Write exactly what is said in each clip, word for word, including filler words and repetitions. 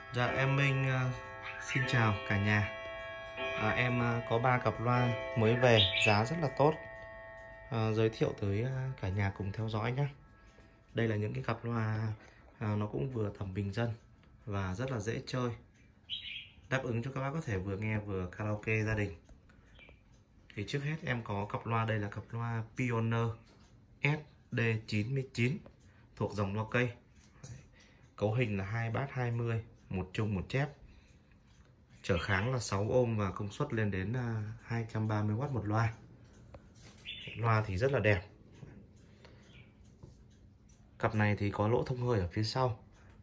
Dạ em Minh uh, xin chào cả nhà. À, em uh, có ba cặp loa mới về, giá rất là tốt. À, giới thiệu tới uh, cả nhà cùng theo dõi nhé. Đây là những cái cặp loa uh, nó cũng vừa tầm bình dân và rất là dễ chơi, đáp ứng cho các bác có thể vừa nghe vừa karaoke gia đình. Thì trước hết em có cặp loa, đây là cặp loa Pioneer S D chín chín thuộc dòng loa cây. Cấu hình là hai bát hai mươi, một chung một chép. Trở kháng là sáu ôm và công suất lên đến hai trăm ba mươi oát một loa. Loa thì rất là đẹp. Cặp này thì có lỗ thông hơi ở phía sau.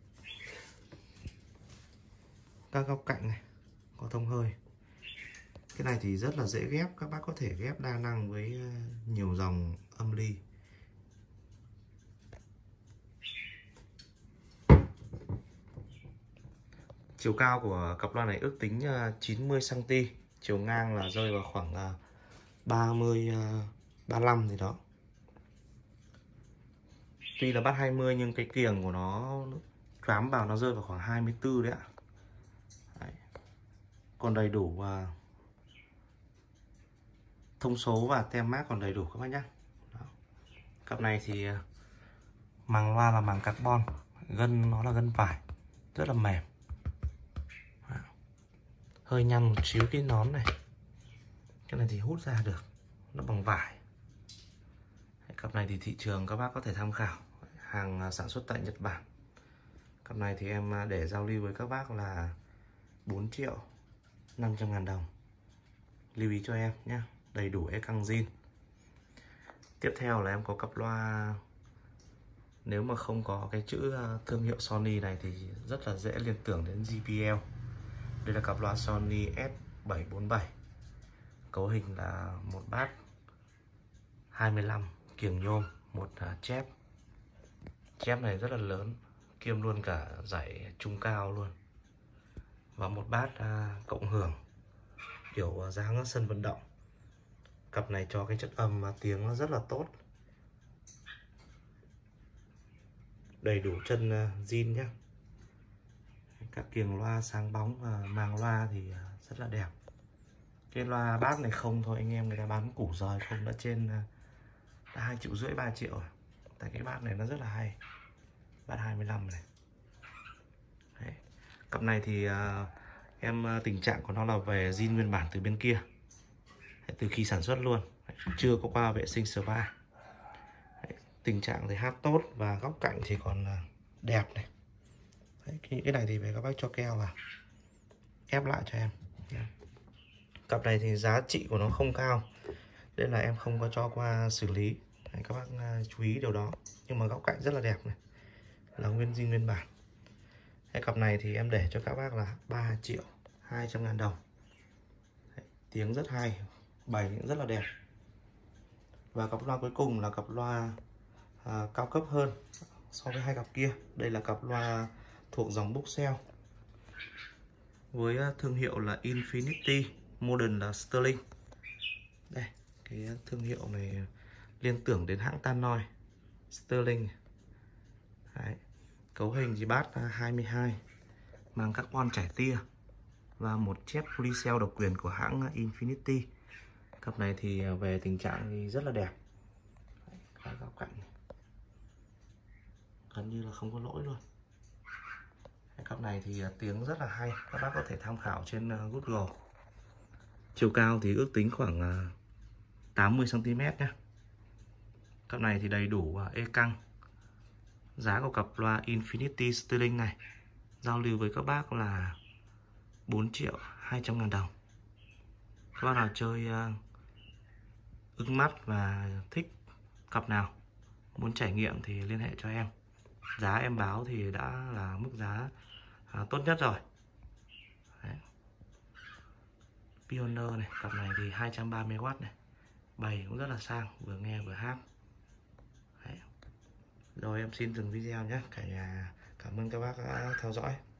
Các góc cạnh này có thông hơi. Cái này thì rất là dễ ghép, các bác có thể ghép đa năng với nhiều dòng âm ly. Chiều cao của cặp loa này ước tính chín mươi xăng ti mét, chiều ngang là rơi vào khoảng ba mươi, ba mươi lăm gì đó. Tuy là bát hai mươi nhưng cái kiềng của nó choám vào nó rơi vào khoảng hai mươi tư đấy ạ. Đấy. Còn đầy đủ thông số và tem mác còn đầy đủ các bác nhé. Cặp này thì màng loa là màng carbon, gân nó là gân vải, rất là mềm. Hơi nhăn một xíu cái nón này, cái này thì hút ra được, nó bằng vải. Cặp này thì thị trường các bác có thể tham khảo, hàng sản xuất tại Nhật Bản. Cặp này thì em để giao lưu với các bác là bốn triệu năm trăm ngàn đồng. Lưu ý cho em nhé, đầy đủ e căng zin. Tiếp theo là em có cặp loa, nếu mà không có cái chữ thương hiệu Sony này thì rất là dễ liên tưởng đến J B L. Đây là cặp loa Sony S bảy bốn bảy. Cấu hình là một bát hai mươi lăm, kiềng nhôm, một chép. Chép này rất là lớn, kiêm luôn cả dải trung cao luôn. Và một bát cộng hưởng kiểu dáng sân vận động. Cặp này cho cái chất âm và tiếng nó rất là tốt. Đầy đủ chân zin nhé. Các kiềng loa sáng bóng và màng loa thì rất là đẹp. Cái loa bát này không thôi anh em, người ta bán củ rời không đã trên đã hai triệu rưỡi ba triệu. Tại cái bát này nó rất là hay, bát hai mươi lăm này. Đấy. Cặp này thì uh, em uh, tình trạng của nó là về zin nguyên bản từ bên kia. Đấy, từ khi sản xuất luôn, chưa có qua vệ sinh spa. Đấy, tình trạng thì hát tốt và góc cạnh thì còn uh, đẹp này. Đấy, cái, cái này thì phải các bác cho keo vào ép lại cho em. Đấy. Cặp này thì giá trị của nó không cao nên là em không có cho qua xử lý. Đấy, các bác uh, chú ý điều đó. Nhưng mà góc cạnh rất là đẹp này, là nguyên zin nguyên bản. Cái cặp này thì em để cho các bác là ba triệu hai trăm ngàn đồng. Đấy, tiếng rất hay, bày cũng rất là đẹp. Và cặp loa cuối cùng là cặp loa à, cao cấp hơn so với hai cặp kia. Đây là cặp loa thuộc dòng Boxel với thương hiệu là Infinity, model là Sterling. Đây, cái thương hiệu này liên tưởng đến hãng Tannoy, Sterling. Đấy. Cấu hình thì bát hai mươi hai, màng carbon trải tia và một chép polycell độc quyền của hãng Infinity. Cặp này thì về tình trạng thì rất là đẹp. Đấy, góc cạnh này gần như là không có lỗi luôn. Cái cặp này thì tiếng rất là hay, các bác có thể tham khảo trên Google. Chiều cao thì ước tính khoảng tám mươi xăng ti mét nhé. Cặp này thì đầy đủ e căng. Giá của cặp loa Infinity Sterling này giao lưu với các bác là bốn triệu hai trăm ngàn đồng. Các bác nào chơi uh, ưng mắt và thích cặp nào, muốn trải nghiệm thì liên hệ cho em. Giá em báo thì đã là mức giá uh, tốt nhất rồi. Đấy. Pioneer này, cặp này thì hai trăm ba mươi oát này, bày cũng rất là sang, vừa nghe vừa hát. Đấy. Rồi em xin dừng video nhé cả nhà. Cảm ơn các bác đã theo dõi.